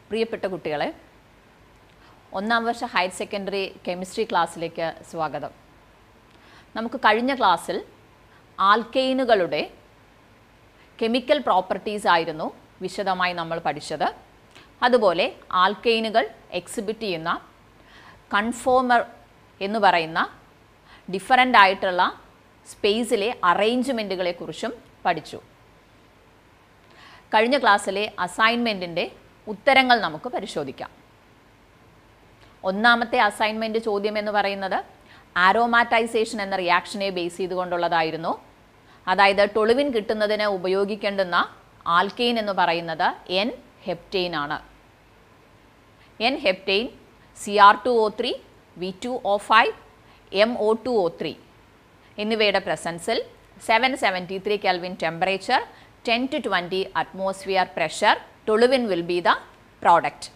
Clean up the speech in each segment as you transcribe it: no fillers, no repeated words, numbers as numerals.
പ്രിയപ്പെട്ട കുട്ടികളെ, ഒന്നാം വർഷ ഹയർ സെക്കൻഡറി കെമിസ്ട്രി ക്ലാസ്സിലേക്ക് സ്വാഗതം. നമുക്ക് കഴിഞ്ഞ ക്ലാസ്സിൽ ആൽക്കെയിനുകളുടെ കെമിക്കൽ പ്രോപ്പർട്ടീസ് ആയിരുന്നു വിശദമായി നമ്മൾ പഠിച്ചത്. അതുപോലെ ആൽക്കെയിനുകൾ എക്സിബിറ്റ് ചെയ്യുന്ന കൺഫോമർ എന്ന് പറയുന്ന ഡിഫറൻ്റ് ആയിട്ടുള്ള സ്പേസിലെ അറേഞ്ച്മെൻറ്റുകളെക്കുറിച്ചും പഠിച്ചു. കഴിഞ്ഞ ക്ലാസ്സിലെ അസൈൻമെൻറ്റിൻ്റെ ഉത്തരങ്ങൾ നമുക്ക് പരിശോധിക്കാം. ഒന്നാമത്തെ അസൈൻമെൻറ്റ് ചോദ്യം എന്ന് പറയുന്നത് ആരോമാറ്റൈസേഷൻ എന്ന റിയാക്ഷനെ ബേസ് ചെയ്തുകൊണ്ടുള്ളതായിരുന്നു. അതായത് ടൊളുവിൻ കിട്ടുന്നതിന് ഉപയോഗിക്കേണ്ടുന്ന ആൽക്കെയിൻ എന്ന് പറയുന്നത് എൻ ഹെപ്റ്റെയിൻ ആണ്. N heptane Cr2O3, V2O5, MO2O3 എന്നിവയുടെ പ്രസൻസിൽ 773 Kelvin temperature, 10 to 20 atmosphere pressure, toluene will be the product.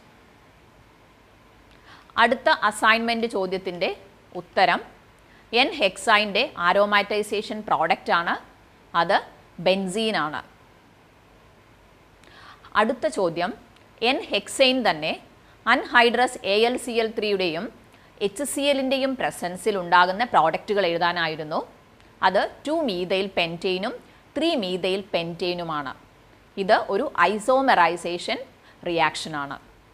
അടുത്ത അസൈൻമെൻറ്റ് ചോദ്യത്തിൻ്റെ ഉത്തരം എൻ ഹെക്സൈൻ്റെ ആരോമാറ്റൈസേഷൻ പ്രോഡക്റ്റ് ആണ്. അത് ബെൻസീൻ ആണ്. അടുത്ത ചോദ്യം എൻ ഹെക്സൈൻ തന്നെ അൺഹൈഡ്രസ് AlCl3യുടെയും HClൻ്റെയും പ്രസൻസിൽ ഉണ്ടാകുന്ന പ്രോഡക്റ്റുകൾ എഴുതാനായിരുന്നു. അത് 2-methyl പെൻറ്റെയിനും 3-methyl പെൻറ്റെയിനുമാണ്. ഇത് ഒരു ഐസോമെറൈസേഷൻ റിയാക്ഷനാണ്.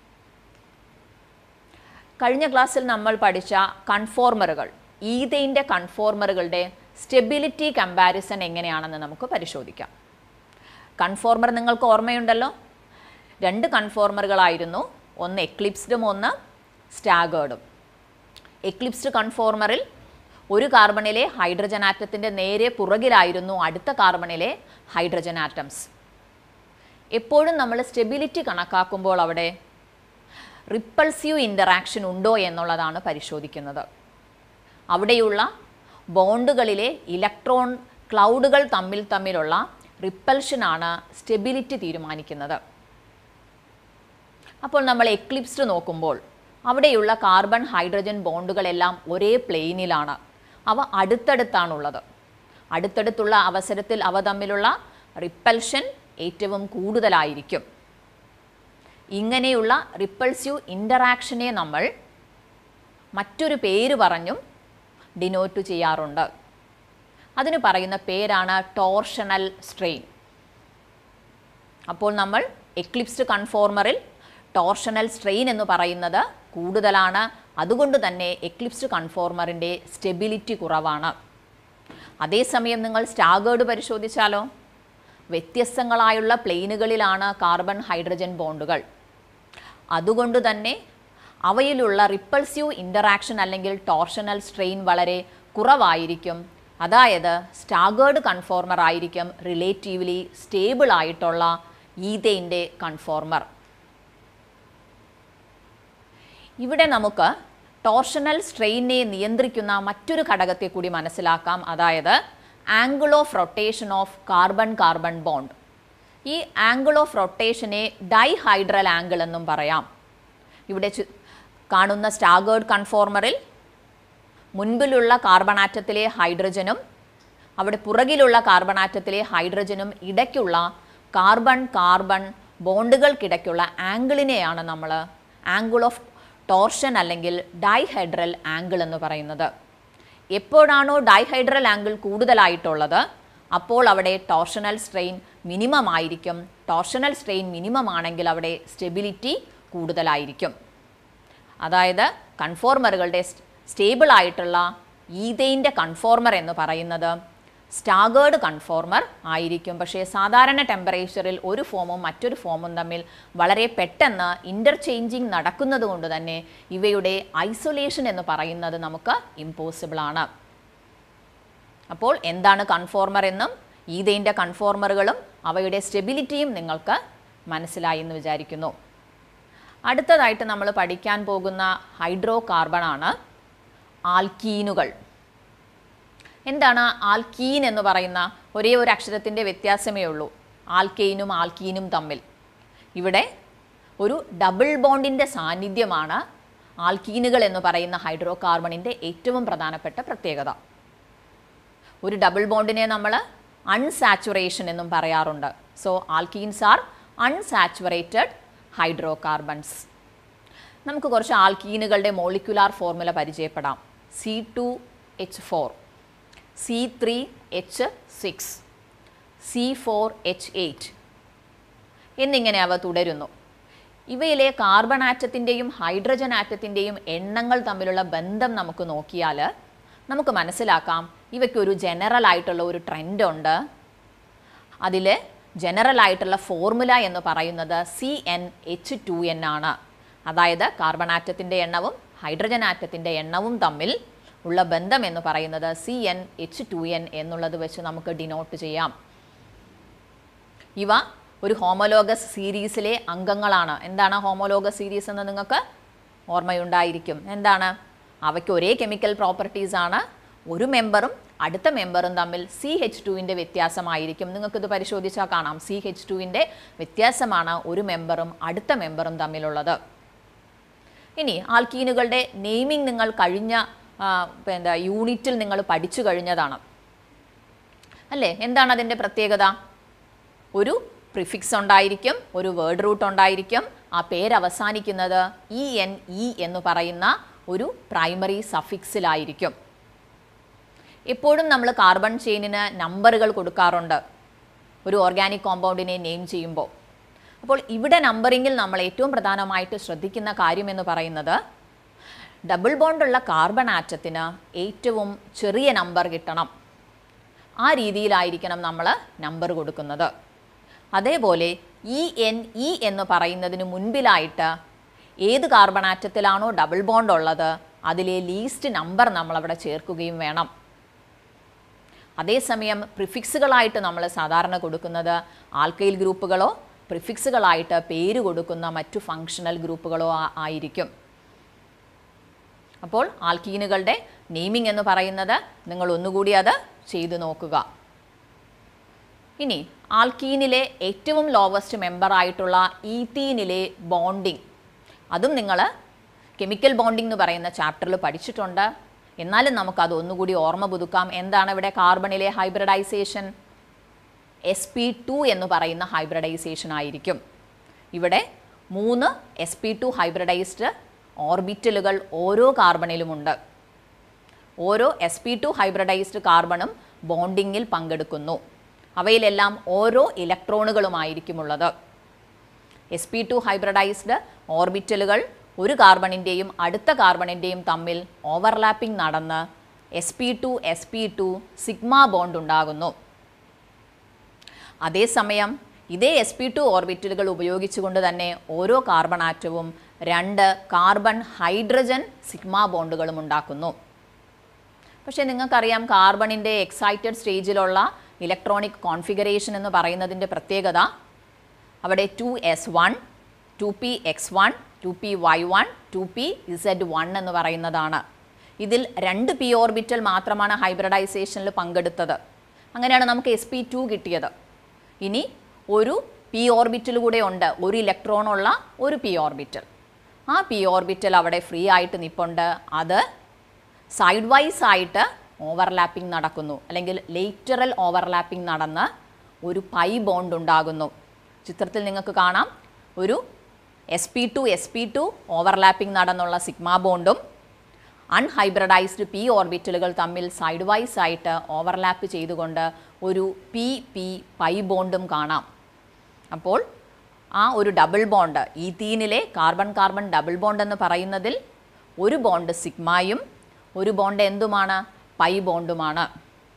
കഴിഞ്ഞ ക്ലാസ്സിൽ നമ്മൾ പഠിച്ച കൺഫോർമറുകൾ, ഈഥെയിൻ്റെ കൺഫോർമറുകളുടെ സ്റ്റെബിലിറ്റി കമ്പാരിസൺ എങ്ങനെയാണെന്ന് നമുക്ക് പരിശോധിക്കാം. കൺഫോർമർ നിങ്ങൾക്ക് ഓർമ്മയുണ്ടല്ലോ, 2 കൺഫോർമറുകളായിരുന്നു. ഒന്ന് എക്ലിപ്സ്ഡും ഒന്ന് സ്റ്റാഗേർഡും. എക്ലിപ്സ്ഡ് കൺഫോർമറിൽ ഒരു കാർബണിലെ ഹൈഡ്രജൻ ആറ്റത്തിൻ്റെ നേരെ പുറകിലായിരുന്നു അടുത്ത കാർബണിലെ ഹൈഡ്രജൻ ആറ്റംസ്. എപ്പോഴും നമ്മൾ സ്റ്റെബിലിറ്റി കണക്കാക്കുമ്പോൾ അവിടെ റിപ്പൾസീവ് ഇൻ്ററാക്ഷൻ ഉണ്ടോ എന്നുള്ളതാണ് പരിശോധിക്കുന്നത്. അവിടെയുള്ള ബോണ്ടുകളിലെ ഇലക്ട്രോൺ ക്ലൗഡുകൾ തമ്മിലുള്ള റിപ്പൽഷനാണ് സ്റ്റെബിലിറ്റി തീരുമാനിക്കുന്നത്. അപ്പോൾ നമ്മൾ എക്ലിപ്സ്ഡ് നോക്കുമ്പോൾ അവിടെയുള്ള കാർബൺ ഹൈഡ്രജൻ ബോണ്ടുകളെല്ലാം ഒരേ പ്ലെയിനിലാണ്. അവ അടുത്തടുത്താണുള്ളത്. അടുത്തടുത്തുള്ള അവസരത്തിൽ അവ തമ്മിലുള്ള റിപ്പൽഷൻ ഏറ്റവും കൂടുതലായിരിക്കും. ഇങ്ങനെയുള്ള റിപ്പൾസീവ് ഇൻ്ററാക്ഷനെ നമ്മൾ മറ്റൊരു പേര് പറഞ്ഞും ഡിനോട്ട് ചെയ്യാറുണ്ട്. അതിന് പറയുന്ന പേരാണ് ടോർഷണൽ സ്ട്രെയിൻ. അപ്പോൾ നമ്മൾ എക്ലിപ്സ്ഡ് കൺഫോർമറിൽ ടോർഷണൽ സ്ട്രെയിൻ എന്ന് പറയുന്നത് കൂടുതലാണ്. അതുകൊണ്ട് തന്നെ എക്ലിപ്സ്ഡ് കൺഫോർമറിൻ്റെ സ്റ്റെബിലിറ്റി കുറവാണ്. അതേസമയം നിങ്ങൾ സ്റ്റാഗേർഡ് പരിശോധിച്ചാലോ, വ്യത്യസ്തങ്ങളായുള്ള പ്ലെയിനുകളിലാണ് കാർബൺ ഹൈഡ്രജൻ ബോണ്ടുകൾ. അതുകൊണ്ട് തന്നെ അവയിലുള്ള റിപ്പൾസീവ് ഇൻ്ററാക്ഷൻ അല്ലെങ്കിൽ ടോർഷണൽ സ്ട്രെയിൻ വളരെ കുറവായിരിക്കും. അതായത് സ്റ്റാഗേർഡ് കൺഫോർമർ ആയിരിക്കും റിലേറ്റീവ്ലി സ്റ്റേബിൾ ആയിട്ടുള്ള ഈഥെയിൻ്റെ കൺഫോർമർ. ഇവിടെ നമുക്ക് ടോർഷണൽ സ്ട്രെയിനെ നിയന്ത്രിക്കുന്ന മറ്റൊരു ഘടകത്തെ കൂടി മനസ്സിലാക്കാം. അതായത് angle of rotation of carbon carbon bond. ഈ ആംഗിൾ ഓഫ് റൊട്ടേഷനെ ഡൈഹൈഡ്രൽ ആംഗിൾ എന്നും പറയാം. ഇവിടെ കാണുന്ന സ്റ്റാഗേർഡ് കൺഫോർമറിൽ മുൻപിലുള്ള കാർബൺ ആറ്റത്തിലെ ഹൈഡ്രജനും അവിടെ പുറകിലുള്ള കാർബൺ ആറ്റത്തിലെ ഹൈഡ്രജനും ഇടയ്ക്കുള്ള കാർബൺ കാർബൺ ബോണ്ടുകൾക്കിടയ്ക്കുള്ള ആംഗിളിനെയാണ് നമ്മൾ ആംഗിൾ ഓഫ് ടോർഷൻ അല്ലെങ്കിൽ ഡൈഹൈഡ്രൽ ആംഗിൾ എന്ന് പറയുന്നത്. എപ്പോഴാണോ ഡൈഹൈഡ്രൽ ആംഗിൾ കൂടുതലായിട്ടുള്ളത് അപ്പോൾ അവിടെ ടോർഷണൽ സ്ട്രെയിൻ മിനിമം ആയിരിക്കും. ടോർഷണൽ സ്ട്രെയിൻ മിനിമം ആണെങ്കിൽ അവിടെ സ്റ്റെബിലിറ്റി കൂടുതലായിരിക്കും. അതായത് കൺഫോർമറുകളുടെ സ്റ്റേബിൾ ആയിട്ടുള്ള ഈഥെയിൻ്റെ കൺഫോർമർ എന്ന് പറയുന്നത് സ്റ്റാഗേർഡ് കൺഫോർമർ ആയിരിക്കും. പക്ഷേ സാധാരണ ടെമ്പറേച്ചറിൽ ഒരു ഫോമും മറ്റൊരു ഫോമും തമ്മിൽ വളരെ പെട്ടെന്ന് ഇൻ്റർചേഞ്ചിങ് നടക്കുന്നത് കൊണ്ട് തന്നെ ഇവയുടെ ഐസൊലേഷൻ എന്ന് പറയുന്നത് നമുക്ക് ഇമ്പോസിബിളാണ്. അപ്പോൾ എന്താണ് കൺഫോർമർ എന്നും ഈഥെയിൻ്റെ കൺഫോർമറുകളും അവയുടെ സ്റ്റെബിലിറ്റിയും നിങ്ങൾക്ക് മനസ്സിലായി എന്ന് വിചാരിക്കുന്നു. അടുത്തതായിട്ട് നമ്മൾ പഠിക്കാൻ പോകുന്ന ഹൈഡ്രോ കാർബണാണ് ആൽക്കീനുകൾ. എന്താണ് ആൽക്കീൻ എന്ന് പറയുന്ന ഒരേ ഒരു അക്ഷരത്തിൻ്റെ വ്യത്യാസമേ ഉള്ളൂ ആൽക്കെയിനും ആൽക്കീനും തമ്മിൽ. ഇവിടെ ഒരു ഡബിൾ ബോണ്ടിൻ്റെ സാന്നിധ്യമാണ് ആൽക്കീനുകൾ എന്ന് പറയുന്ന ഹൈഡ്രോ കാർബണിൻ്റെ ഏറ്റവും പ്രധാനപ്പെട്ട പ്രത്യേകത. ഒരു ഡബിൾ ബോണ്ടിനെ നമ്മൾ അൺസാച്ചുറേഷൻ എന്നും പറയാറുണ്ട്. So alkenes are unsaturated hydrocarbons. നമുക്ക് കുറച്ച് ആൽക്കീനുകളുടെ മോളിക്യുലാർ ഫോർമുല പരിചയപ്പെടാം. C2H4, C3H6, C4H8 എന്നിങ്ങനെ അവ തുടരുന്നു. ഇവയിലെ കാർബൺ ആറ്റത്തിൻ്റെയും ഹൈഡ്രജൻ ആറ്റത്തിൻ്റെയും എണ്ണങ്ങൾ തമ്മിലുള്ള ബന്ധം നമുക്ക് നോക്കിയാൽ നമുക്ക് മനസ്സിലാക്കാം ഇവയ്ക്കൊരു ജനറൽ ആയിട്ടുള്ള ഒരു ട്രെൻഡ് ഉണ്ട്. അതിൽ ജനറൽ ആയിട്ടുള്ള ഫോർമുല എന്ന് പറയുന്നത് CnH2n ആണ്. അതായത് കാർബൺ ആറ്റത്തിൻ്റെ എണ്ണവും ഹൈഡ്രജൻ ആറ്റത്തിൻ്റെ എണ്ണവും തമ്മിൽ ഉള്ള ബന്ധം എന്ന് പറയുന്നത് CnH2n എന്നുള്ളത് വെച്ച് നമുക്ക് ഡിനോട്ട് ചെയ്യാം. ഇവ ഒരു ഹോമോലോഗസ് സീരീസിലെ അംഗങ്ങളാണ്. എന്താണ് ഹോമോലോഗസ് സീരീസ് എന്ന് നിങ്ങൾക്ക് ഓർമ്മയുണ്ടായിരിക്കും. എന്താണ്? അവയ്ക്ക് ഒരേ കെമിക്കൽ പ്രോപ്പർട്ടീസ് ആണ്. ഒരു മെമ്പറും അടുത്ത മെമ്പറും തമ്മിൽ CH2ൻ്റെ വ്യത്യാസമായിരിക്കും. നിങ്ങൾക്കിത് പരിശോധിച്ചാൽ കാണാം. CH2ൻ്റെ വ്യത്യാസമാണ് ഒരു മെമ്പറും അടുത്ത മെമ്പറും തമ്മിലുള്ളത്. ഇനി ആൽക്കീനുകളുടെ നെയിമിംഗ് നിങ്ങൾ കഴിഞ്ഞ യൂണിറ്റിൽ നിങ്ങൾ പഠിച്ചു കഴിഞ്ഞതാണ് അല്ലേ? എന്താണ് അതിൻ്റെ പ്രത്യേകത? ഒരു പ്രിഫിക്സ് ഉണ്ടായിരിക്കും, ഒരു വേർഡ് റൂട്ട് ഉണ്ടായിരിക്കും. ആ പേര് അവസാനിക്കുന്നത് ENE എന്ന് പറയുന്ന ഒരു പ്രൈമറി സഫിക്സിലായിരിക്കും. എപ്പോഴും നമ്മൾ കാർബൺ ചെയിനിന് നമ്പറുകൾ കൊടുക്കാറുണ്ട് ഒരു ഓർഗാനിക് കോമ്പൗണ്ടിനെ നെയിം ചെയ്യുമ്പോൾ. അപ്പോൾ ഇവിടെ നമ്പറിങ്ങിൽ നമ്മൾ ഏറ്റവും പ്രധാനമായിട്ട് ശ്രദ്ധിക്കുന്ന കാര്യം എന്ന് പറയുന്നത് ഡബിൾ ബോണ്ടുള്ള കാർബൺ ആറ്റത്തിന് ഏറ്റവും ചെറിയ നമ്പർ കിട്ടണം. ആ രീതിയിലായിരിക്കണം നമ്മൾ നമ്പർ കൊടുക്കുന്നത്. അതേപോലെ ENE എന്ന് പറയുന്നതിന് മുൻപിലായിട്ട് ഏത് കാർബൺ ആറ്റത്തിലാണോ ഡബിൾ ബോണ്ട് ഉള്ളത് അതിലെ ലീസ്റ്റ് നമ്പർ നമ്മളവിടെ ചേർക്കുകയും വേണം. അതേസമയം പ്രിഫിക്സുകളായിട്ട് നമ്മൾ സാധാരണ കൊടുക്കുന്നത് ആൽക്കൈൽ ഗ്രൂപ്പുകളോ പ്രിഫിക്സുകളായിട്ട് പേര് കൊടുക്കുന്ന മറ്റു ഫങ്ഷണൽ ഗ്രൂപ്പുകളോ ആയിരിക്കും. അപ്പോൾ ആൽക്കീനുകളുടെ നെയിമിംഗ് എന്ന് പറയുന്നത് നിങ്ങൾ ഒന്നുകൂടി അത് ചെയ്തു നോക്കുക. ഇനി ആൽക്കീനിലെ ഏറ്റവും ലോവസ്റ്റ് മെമ്പറായിട്ടുള്ള ഈത്തീനിലെ ബോണ്ടിങ്, അതും നിങ്ങൾ കെമിക്കൽ ബോണ്ടിങ് എന്ന് പറയുന്ന ചാപ്റ്ററിൽ പഠിച്ചിട്ടുണ്ട്. എന്നാലും നമുക്കത് ഒന്നുകൂടി ഓർമ്മ പുതുക്കാം. എന്താണ് ഇവിടെ കാർബണിലെ ഹൈബ്രിഡൈസേഷൻ? sp2 എന്ന് പറയുന്ന ഹൈബ്രിഡൈസേഷൻ ആയിരിക്കും. ഇവിടെ 3 sp2 ഹൈബ്രിഡൈസ്ഡ് ഓർബിറ്റലുകൾ ഓരോ കാർബണിലുമുണ്ട്. ഓരോ sp2 ഹൈബ്രിഡൈസ്ഡ് കാർബണും ബോണ്ടിങ്ങിൽ പങ്കെടുക്കുന്നു. അവയിലെല്ലാം ഓരോ ഇലക്ട്രോണുകളുമായിരിക്കുമുള്ളത്. sp2 ഹൈബ്രിഡൈസ്ഡ് ഓർബിറ്റലുകൾ ഒരു കാർബണിൻ്റെയും അടുത്ത കാർബണിൻ്റെയും തമ്മിൽ ഓവർലാപ്പിംഗ് നടന്ന് sp2 സിഗ്മ ബോണ്ട് ഉണ്ടാകുന്നു. അതേസമയം ഇതേ sp2 ഓർബിറ്റലുകൾ ഉപയോഗിച്ചുകൊണ്ട് തന്നെ ഓരോ കാർബൺ ആറ്റവും 2 കാർബൺ ഹൈഡ്രജൻ സിഗ്മ ബോണ്ടുകളും ഉണ്ടാക്കുന്നു. പക്ഷേ നിങ്ങൾക്കറിയാം കാർബണിൻ്റെ എക്സൈറ്റഡ് സ്റ്റേജിലുള്ള ഇലക്ട്രോണിക് കോൺഫിഗറേഷൻ എന്ന് പറയുന്നതിൻ്റെ പ്രത്യേകത അവിടെ 2s1, 2px1, 2py1, 2pz1 എന്ന് പറയുന്നതാണ്. ഇതിൽ 2 p ഓർബിറ്റൽ മാത്രമാണ് ഹൈബ്രിഡൈസേഷനിൽ പങ്കെടുത്തത്. അങ്ങനെയാണ് നമുക്ക് sp2 കിട്ടിയത്. ഇനി ഒരു p ഓർബിറ്റൽ കൂടെ ഉണ്ട്, ഒരു ഇലക്ട്രോണുള്ള ഒരു p ഓർബിറ്റൽ. ആ p ഓർബിറ്റൽ അവിടെ ഫ്രീ ആയിട്ട് നിൽപ്പുണ്ട്. അത് സൈഡ് വൈസ് ആയിട്ട് ഓവർലാപ്പിംഗ് നടക്കുന്നു, അല്ലെങ്കിൽ ലേറ്ററൽ ഓവർലാപ്പിംഗ് നടന്ന് ഒരു പൈ ബോണ്ട് ഉണ്ടാകുന്നു. ചിത്രത്തിൽ നിങ്ങൾക്ക് കാണാം ഒരു sp2 ഓവർലാപ്പിംഗ് നടന്നുള്ള സിഗ്മ ബോണ്ടും അൺഹൈബ്രിഡൈസ്ഡ് p ഓർബിറ്റലുകൾ തമ്മിൽ സൈഡ് വൈസ് ആയിട്ട് ഓവർലാപ്പ് ചെയ്തുകൊണ്ട് ഒരു p പൈ ബോണ്ടും കാണാം. അപ്പോൾ ആ ഒരു ഡബിൾ ബോണ്ട് ഈത്തീനിലെ കാർബൺ കാർബൺ ഡബിൾ ബോണ്ട് എന്ന് പറയുന്നതിൽ ഒരു ബോണ്ട് സിഗ്മയും ഒരു ബോണ്ട് എന്തുമാണ്? പൈ ബോണ്ടുമാണ്.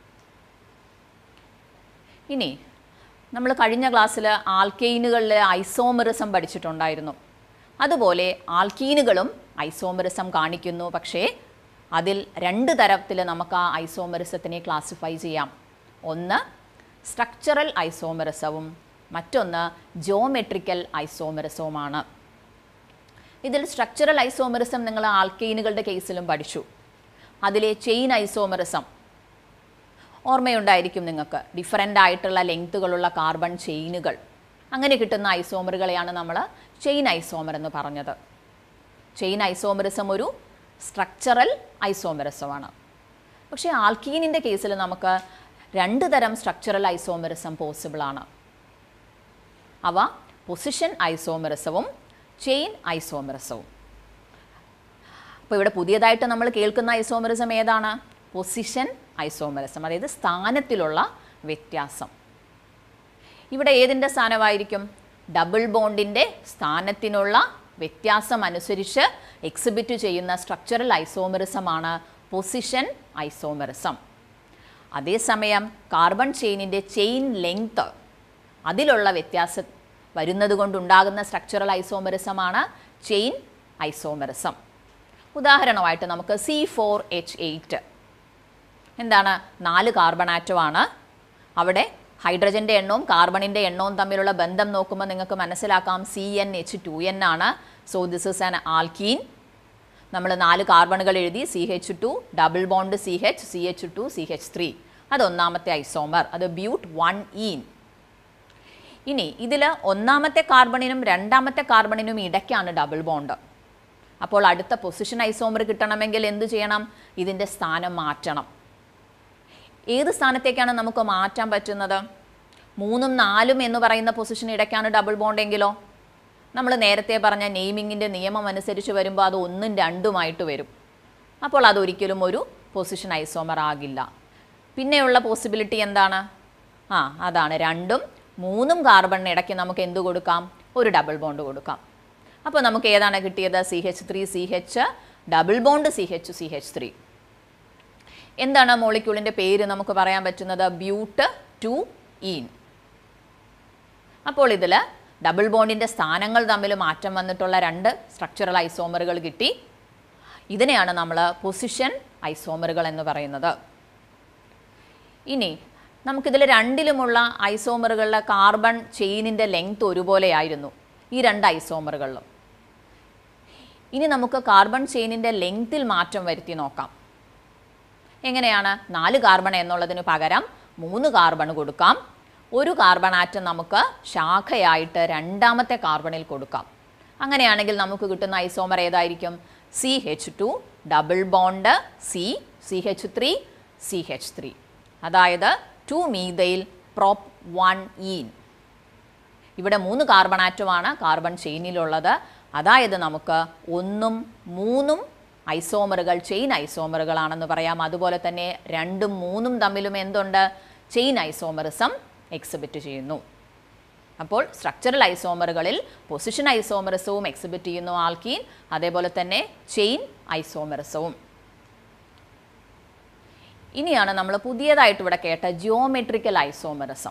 ഇനി നമ്മൾ കഴിഞ്ഞ ക്ലാസ്സിൽ ആൽക്കെയിനുകളിലെ ഐസോമെറിസം പഠിച്ചിട്ടുണ്ടായിരുന്നു. അതുപോലെ ആൽക്കീനുകളും ഐസോമെറിസം കാണിക്കുന്നു. പക്ഷേ അതിൽ 2 തരത്തിൽ നമുക്ക് ആ ഐസോമെറിസത്തിനെ ക്ലാസിഫൈ ചെയ്യാം. ഒന്ന് സ്ട്രക്ചറൽ ഐസോമെറിസവും മറ്റൊന്ന് ജിയോമെട്രിക്കൽ ഐസോമെറിസവുമാണ്. ഇതിൽ സ്ട്രക്ചറൽ ഐസോമെറിസം നിങ്ങൾ ആൽക്കെയിനുകളുടെ കേസിലും പഠിച്ചു. അതിലെ ചെയിൻ ഐസോമെറിസം ഓർമ്മയുണ്ടായിരിക്കും നിങ്ങൾക്ക്. ഡിഫറൻ്റ് ആയിട്ടുള്ള ലെങ്ത്തുകളുള്ള കാർബൺ ചെയിനുകൾ, അങ്ങനെ കിട്ടുന്ന ഐസോമറുകളെയാണ് നമ്മൾ ചെയിൻ ഐസോമർ എന്ന് പറഞ്ഞത്. ചെയിൻ ഐസോമെറിസം ഒരു സ്ട്രക്ചറൽ ഐസോമെറിസമാണ്. പക്ഷേ ആൽക്കീനിൻ്റെ കേസിൽ നമുക്ക് 2 തരം സ്ട്രക്ചറൽ ഐസോമെറിസം പോസിബിളാണ്. അവ പൊസിഷൻ ഐസോമെറിസവും ചെയിൻ ഐസോമെറിസവും. അപ്പോൾ ഇവിടെ പുതിയതായിട്ട് നമ്മൾ കേൾക്കുന്ന ഐസോമെറിസം ഏതാണ്? പൊസിഷൻ ഐസോമെറിസം, അതായത് സ്ഥാനത്തിലുള്ള വ്യത്യാസം. ഇവിടെ ഏതിൻ്റെ സ്ഥാനമായിരിക്കും? ഡബിൾ ബോണ്ടിൻ്റെ സ്ഥാനത്തിനുള്ള വ്യത്യാസം അനുസരിച്ച് എക്സിബിറ്റ് ചെയ്യുന്ന സ്ട്രക്ചറൽ ഐസോമെറിസമാണ് പൊസിഷൻ ഐസോമെറിസം. അതേസമയം കാർബൺ ചെയിനിൻ്റെ ചെയിൻ ലെങ്ത് അതിലുള്ള വ്യത്യാസം വരുന്നത് കൊണ്ടുണ്ടാകുന്ന സ്ട്രക്ചറൽ ഐസോമെറിസമാണ് ചെയിൻ ഐസോമെറിസം. ഉദാഹരണമായിട്ട് നമുക്ക് C4H8 എന്താണ്? 4 കാർബൺ ആറ്റമാണ്. അവിടെ ഹൈഡ്രജൻ്റെ എണ്ണവും കാർബണിൻ്റെ എണ്ണവും തമ്മിലുള്ള ബന്ധം നോക്കുമ്പോൾ നിങ്ങൾക്ക് മനസ്സിലാക്കാം CnH2n ആണ്. So this is an alkene. നമ്മൾ 4 കാർബണുകൾ എഴുതി, CH2 double bond CH, CH2 CH3. അത് ഒന്നാമത്തെ ഐസോമർ, അത് ബ്യൂട്ട് 1-ene. ഇനി ഇതിൽ ഒന്നാമത്തെ കാർബണിനും രണ്ടാമത്തെ കാർബണിനും ഇടയ്ക്കാണ് ഡബിൾ ബോണ്ട്. അപ്പോൾ അടുത്ത പൊസിഷൻ ഐസോമർ കിട്ടണമെങ്കിൽ എന്ത് ചെയ്യണം? ഇതിൻ്റെ സ്ഥാനം മാറ്റണം. ഏത് സ്ഥാനത്തേക്കാണ് നമുക്ക് മാറ്റാൻ പറ്റുന്നത്? 3ഉം 4ഉം എന്ന് പറയുന്ന പൊസിഷൻ ഇടയ്ക്കാണ് ഡബിൾ ബോണ്ട് എങ്കിലോ? നമ്മൾ നേരത്തെ പറഞ്ഞ നെയിമിങ്ങിൻ്റെ നിയമം അനുസരിച്ച് വരുമ്പോൾ അത് 1ഉം 2ഉമായിട്ട് വരും. അപ്പോൾ അതൊരിക്കലും ഒരു പൊസിഷൻ ഐസോമർ ആകില്ല. പിന്നെയുള്ള പോസിബിലിറ്റി എന്താണ്? അതാണ് 2ഉം 3ഉം കാർബണിന് ഇടയ്ക്ക് നമുക്ക് എന്ത് കൊടുക്കാം? ഒരു ഡബിൾ ബോണ്ട് കൊടുക്കാം. അപ്പോൾ നമുക്ക് ഏതാണ് കിട്ടിയത്? CH3CH double bond CH CH3. എന്താണ് മോളിക്യൂളിൻ്റെ പേര് നമുക്ക് പറയാൻ പറ്റുന്നത്? ബ്യൂട്ട് 2-ene. അപ്പോൾ ഇതിൽ ഡബിൾ ബോണ്ടിൻ്റെ സ്ഥാനങ്ങൾ തമ്മിൽ മാറ്റം വന്നിട്ടുള്ള 2 സ്ട്രക്ചറൽ ഐസോമറുകൾ കിട്ടി. ഇതിനെയാണ് നമ്മൾ പൊസിഷൻ ഐസോമറുകൾ എന്ന് പറയുന്നത്. ഇനി നമുക്കിതിൽ രണ്ടിലുമുള്ള ഐസോമറുകളിലെ കാർബൺ ചെയിനിൻ്റെ ലെങ്ത് ഒരുപോലെയായിരുന്നു ഈ 2 ഐസോമറുകളിലും. ഇനി നമുക്ക് കാർബൺ ചെയിനിൻ്റെ ലെങ്ത്തിൽ മാറ്റം വരുത്തി നോക്കാം. എങ്ങനെയാണ്? 4 കാർബൺ എന്നുള്ളതിന് പകരം 3 കാർബൺ കൊടുക്കാം. ഒരു കാർബൺ ആറ്റം നമുക്ക് ശാഖയായിട്ട് രണ്ടാമത്തെ കാർബണിൽ കൊടുക്കാം. അങ്ങനെയാണെങ്കിൽ നമുക്ക് കിട്ടുന്ന ഐസോമർ ഏതായിരിക്കും? CH2 double bond CH3 CH3, അതായത് 2-methyl prop 1-ene. ഇവിടെ 3 കാർബൺ ആറ്റമാണ് കാർബൺ ചെയിനിലുള്ളത്. അതായത് നമുക്ക് 1ഉം 3ഉം ഐസോമറുകൾ ചെയിൻ ഐസോമറുകളാണെന്ന് പറയാം. അതുപോലെ തന്നെ 2ഉം 3ഉം തമ്മിലും എന്തുണ്ട്? ചെയിൻ ഐസോമറിസം എക്സിബിറ്റ് ചെയ്യുന്നു. അപ്പോൾ സ്ട്രക്ചറൽ ഐസോമറുകളിൽ പൊസിഷൻ ഐസോമറിസവും എക്സിബിറ്റ് ചെയ്യുന്നു ആൽക്കീൻ, അതേപോലെ തന്നെ ചെയിൻ ഐസോമറിസവും. ഇനിയാണ് നമ്മൾ പുതിയതായിട്ട് ഇവിടെ കേട്ട ജിയോമെട്രിക്കൽ ഐസോമറിസം.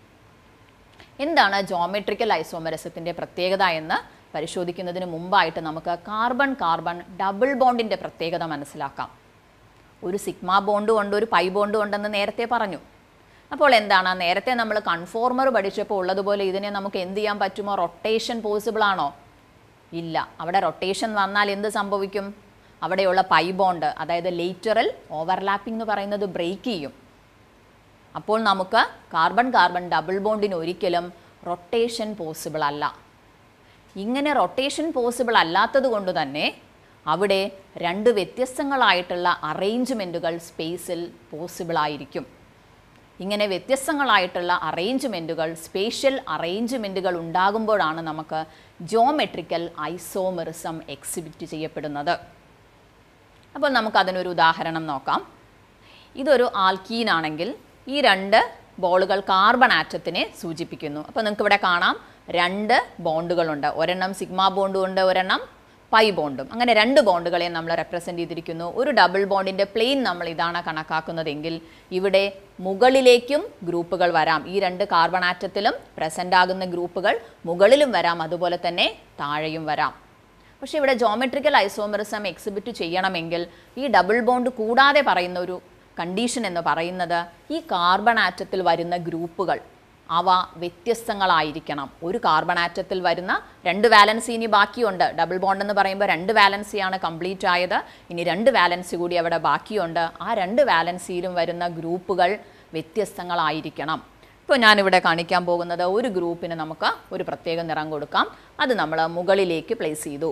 എന്താണ് ജിയോമെട്രിക്കൽ ഐസോമറിസത്തിൻ്റെ പ്രത്യേകത എന്ന് പരിശോധിക്കുന്നതിന് മുമ്പായിട്ട് നമുക്ക് കാർബൺ കാർബൺ ഡബിൾ ബോണ്ടിൻ്റെ പ്രത്യേകത മനസ്സിലാക്കാം. ഒരു സിഗ്മ ബോണ്ടും ഉണ്ട്, ഒരു പൈ ബോണ്ടും ഉണ്ടെന്ന് നേരത്തെ പറഞ്ഞു. അപ്പോൾ എന്താണ്? നേരത്തെ നമ്മൾ കൺഫോർമർ പഠിച്ചപ്പോൾ ഉള്ളതുപോലെ ഇതിനെ നമുക്ക് എന്ത് ചെയ്യാൻ പറ്റുമോ? റൊട്ടേഷൻ പോസിബിൾ ആണോ? ഇല്ല. അവിടെ റൊട്ടേഷൻ വന്നാൽ എന്ത് സംഭവിക്കും? അവിടെയുള്ള പൈ ബോണ്ട്, അതായത് ലേറ്ററൽ ഓവർലാപ്പിംഗ് എന്ന് പറയുന്നത് ബ്രേക്ക് ചെയ്യും. അപ്പോൾ നമുക്ക് കാർബൺ കാർബൺ ഡബിൾ ബോണ്ടിന് ഒരിക്കലും റൊട്ടേഷൻ പോസിബിൾ അല്ല. ഇങ്ങനെ റൊട്ടേഷൻ പോസിബിൾ അല്ലാത്തത് കൊണ്ട് തന്നെ അവിടെ 2 വ്യത്യസ്തങ്ങളായിട്ടുള്ള അറേഞ്ച്മെൻറ്റുകൾ സ്പേസിൽ പോസിബിൾ ആയിരിക്കും. ഇങ്ങനെ വ്യത്യസ്തങ്ങളായിട്ടുള്ള അറേഞ്ച്മെൻറ്റുകൾ, സ്പേഷ്യൽ അറേഞ്ച്മെൻറ്റുകൾ ഉണ്ടാകുമ്പോഴാണ് നമുക്ക് ജിയോമെട്രിക്കൽ ഐസോമറിസം എക്സിബിറ്റ് ചെയ്യപ്പെടുന്നത്. അപ്പോൾ നമുക്കതിനൊരു ഉദാഹരണം നോക്കാം. ഇതൊരു ആൽക്കീൻ ആണെങ്കിൽ ഈ 2 ബോളുകൾ കാർബൺ ആറ്റത്തിനെ സൂചിപ്പിക്കുന്നു. അപ്പോൾ നിങ്ങൾക്ക് ഇവിടെ കാണാം 2 ബോണ്ടുകളുണ്ട്. ഒരെണ്ണം സിഗ്മ ബോണ്ടും ഉണ്ട്, ഒരെണ്ണം പൈ ബോണ്ടും. അങ്ങനെ 2 ബോണ്ടുകളെ നമ്മൾ റെപ്രസെൻ്റ് ചെയ്തിരിക്കുന്നു. ഒരു ഡബിൾ ബോണ്ടിൻ്റെ പ്ലെയിൻ നമ്മൾ ഇതാണ് കണക്കാക്കുന്നതെങ്കിൽ ഇവിടെ മുകളിലേക്കും ഗ്രൂപ്പുകൾ വരാം. ഈ 2 കാർബൺ ആറ്റത്തിലും പ്രസൻ്റ് ആകുന്ന ഗ്രൂപ്പുകൾ മുകളിലും വരാം, അതുപോലെ തന്നെ താഴെയും വരാം. പക്ഷേ ഇവിടെ ജിയോമെട്രിക്കൽ ഐസോമറിസം എക്സിബിറ്റ് ചെയ്യണമെങ്കിൽ ഈ ഡബിൾ ബോണ്ട് കൂടാതെ പറയുന്ന ഒരു കണ്ടീഷൻ എന്ന് പറയുന്നത് ഈ കാർബൺ ആറ്റത്തിൽ വരുന്ന ഗ്രൂപ്പുകൾ അവ വ്യത്യസ്തങ്ങളായിരിക്കണം. ഒരു കാർബൺ ആറ്റത്തിൽ വരുന്ന 2 വാലൻസി ഇനി ബാക്കിയുണ്ട്. ഡബിൾ ബോണ്ട് എന്ന് പറയുമ്പോൾ 2 വാലൻസിയാണ് കംപ്ലീറ്റ് ആയത്. ഇനി 2 വാലൻസി കൂടി അവിടെ ബാക്കിയുണ്ട്. ആ 2 വാലൻസിയിലും വരുന്ന ഗ്രൂപ്പുകൾ വ്യത്യസ്തങ്ങളായിരിക്കണം. ഇപ്പോൾ ഞാനിവിടെ കാണിക്കാൻ പോകുന്നത് ഒരു ഗ്രൂപ്പിന് നമുക്ക് ഒരു പ്രത്യേക നിറം കൊടുക്കാം. അത് നമ്മൾ മുകളിലേക്ക് പ്ലേസ് ചെയ്തു.